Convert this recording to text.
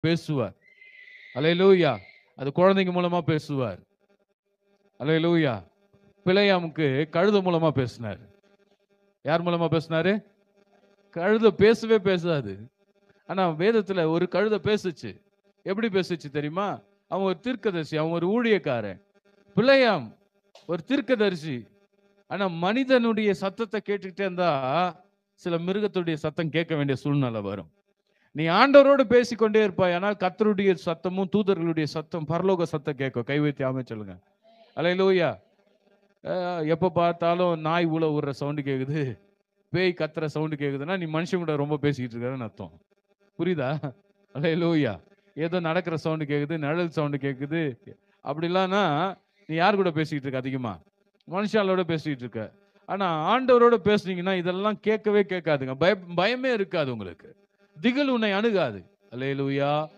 பேசுவார். அல்லேலூயா. அது குழந்தைங்க மூலமா பேசுவார். அல்லேலூயா. பிலேயாமுக்கு கழுதை மூலமா பேசினார். யார் மூலமா பேசினாரு? கழுதை பேசவே பேசாது. ஆனா வேதத்துல ஒரு கழுதை பேசுச்சு. எப்படி பேசுச்சு தெரியுமா? அவன் ஒரு தீர்க்கதரிசி, அவன் ஒரு ஊழியக்காரன். பிலேயாம் ஒரு தீர்க்கதரிசி. ஆனா மனிதனுடைய சத்தத்தை கேட்டுக்கிட்டே இருந்தா சில மிருகத்துடைய சத்தம் கேட்க வேண்டிய சூழ்நிலை வரும். நீ ஆண்டவரோடு பேசிக்கொண்டே இருப்பாய். ஆனால் கர்த்தருடைய சத்தமும் தூதர்களுடைய சத்தம் பரலோக சத்தம் கேட்கும். கை வைத்து ஆமென் சொல்லுங்க. அல்லேலூயா. எப்ப பார்த்தாலும் நாய் ஊள விடுற சவுண்டு கேக்குது, பேய் கத்துற சவுண்டு கேக்குதுன்னா நீ மனுஷன் கூட ரொம்ப பேசிக்கிட்டு இருக்காருன்னு அர்த்தம். புரியுதா? அல்லேலூயா. ஏதோ நடக்கிற சவுண்டு கேக்குது, நிழல் சவுண்டு கேக்குது. அப்படிலாம்னா நீ யார் கூட பேசிக்கிட்டு இருக்க? அதிகமா மனுஷாலோட பேசிக்கிட்டு இருக்க. ஆனா ஆண்டவரோட பேசுனீங்கன்னா இதெல்லாம் கேட்கவே கேட்காதுங்க. பயமே இருக்காது உங்களுக்கு. திகில் உன்னை அணுகாது. அல்லேலூயா.